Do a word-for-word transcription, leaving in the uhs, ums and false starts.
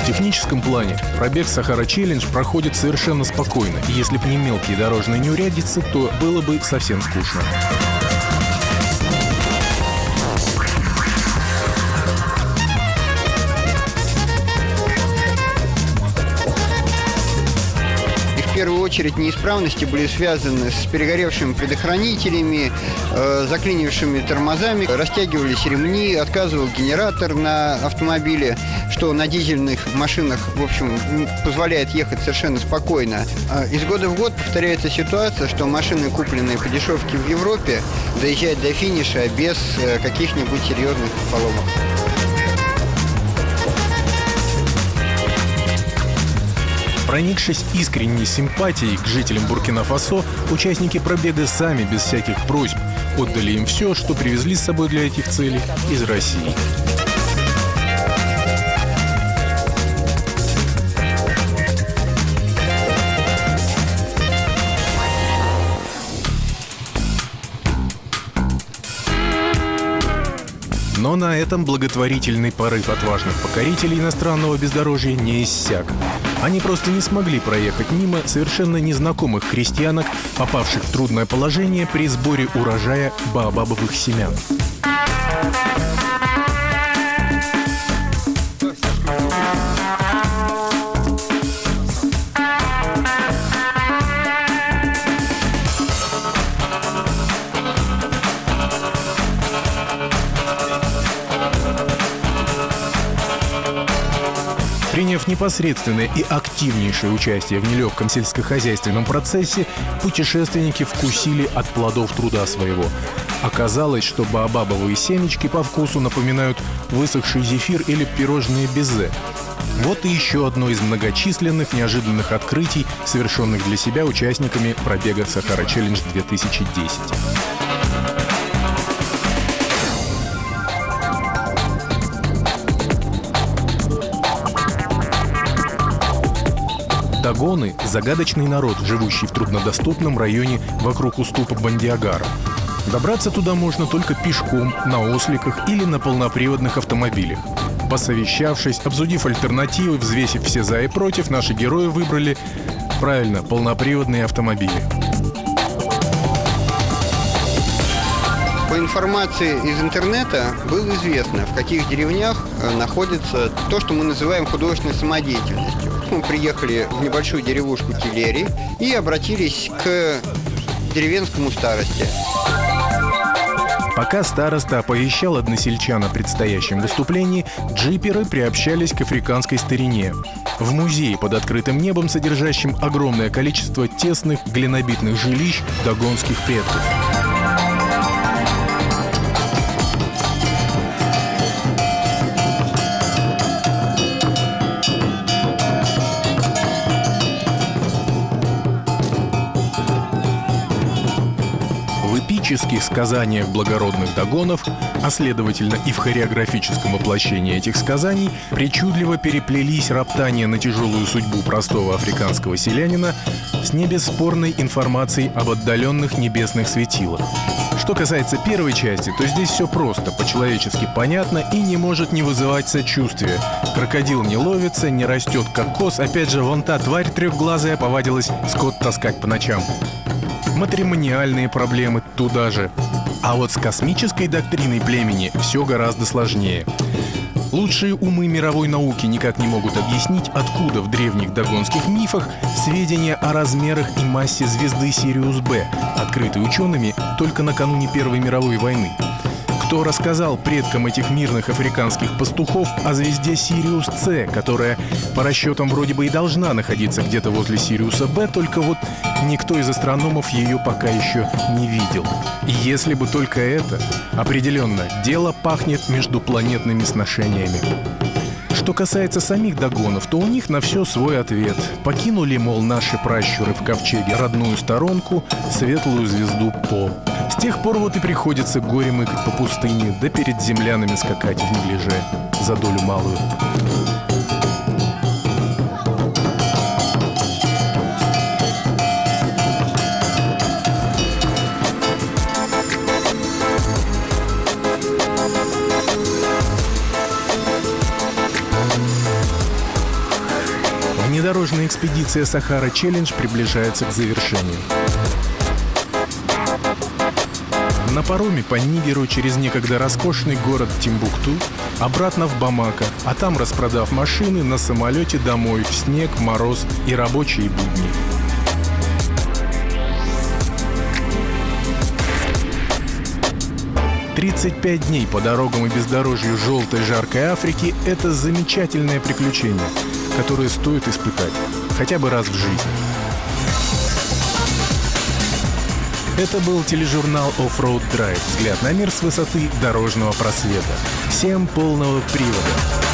В техническом плане пробег Сахара Челлендж проходит совершенно спокойно. И если бы не мелкие дорожные неурядицы, то было бы совсем скучно. В первую очередь неисправности были связаны с перегоревшими предохранителями, э, заклинившими тормозами, растягивались ремни, отказывал генератор на автомобиле, что на дизельных машинах, в общем, позволяет ехать совершенно спокойно. Из года в год повторяется ситуация, что машины, купленные по дешевке в Европе, доезжают до финиша без каких-нибудь серьезных поломок. Проникшись искренней симпатией к жителям Буркина-Фасо, участники пробега сами, без всяких просьб, отдали им все, что привезли с собой для этих целей из России. Но на этом благотворительный порыв отважных покорителей иностранного бездорожья не иссяк. Они просто не смогли проехать мимо совершенно незнакомых крестьянок, попавших в трудное положение при сборе урожая баобабовых семян. Приняв непосредственное и активнейшее участие в нелегком сельскохозяйственном процессе, путешественники вкусили от плодов труда своего. Оказалось, что баобабовые семечки по вкусу напоминают высохший зефир или пирожные безе. Вот и еще одно из многочисленных неожиданных открытий, совершенных для себя участниками пробега Сахара Челлендж две тысячи десять. Дагоны – загадочный народ, живущий в труднодоступном районе вокруг уступа Бандиагара. Добраться туда можно только пешком, на осликах или на полноприводных автомобилях. Посовещавшись, обсудив альтернативы, взвесив все за и против, наши герои выбрали, правильно, полноприводные автомобили. По информации из интернета было известно, в каких деревнях находится то, что мы называем художественной самодеятельностью. Мы приехали в небольшую деревушку Тилери и обратились к деревенскому старости. Пока староста оповещал односельчан о предстоящем выступлении, джиперы приобщались к африканской старине. В музее под открытым небом, содержащем огромное количество тесных глинобитных жилищ дагонских предков. В эпических сказаниях благородных дагонов, а следовательно и в хореографическом воплощении этих сказаний, причудливо переплелись роптания на тяжелую судьбу простого африканского селянина с небесспорной информацией об отдаленных небесных светилах. Что касается первой части, то здесь все просто, по-человечески понятно и не может не вызывать сочувствия. Крокодил не ловится, не растет кокос, опять же, вон та тварь трехглазая повадилась скот таскать по ночам. Матримониальные проблемы туда же. А вот с космической доктриной племени все гораздо сложнее. Лучшие умы мировой науки никак не могут объяснить, откуда в древних дагонских мифах сведения о размерах и массе звезды Сириус Б, открытой учеными только накануне Первой мировой войны. Кто рассказал предкам этих мирных африканских пастухов о звезде Сириус С, которая по расчетам вроде бы и должна находиться где-то возле Сириуса Б, только вот никто из астрономов ее пока еще не видел. И если бы только это, определенно, дело пахнет междупланетными сношениями. Что касается самих дагонов, то у них на все свой ответ. Покинули, мол, наши пращуры в ковчеге родную сторонку, светлую звезду По. С тех пор вот и приходится горе мыкать по пустыне, да перед землянами скакать в неглиже за долю малую. Внедорожная экспедиция «Сахара Челлендж» приближается к завершению. На пароме по Нигеру через некогда роскошный город Тимбукту, обратно в Бамако, а там, распродав машины, на самолете домой в снег, мороз и рабочие будни. тридцать пять дней по дорогам и бездорожью желтой жаркой Африки – это замечательное приключение, которое стоит испытать хотя бы раз в жизни. Это был тележурнал «Offroad Drive». Взгляд на мир с высоты дорожного просвета. Всем полного привода!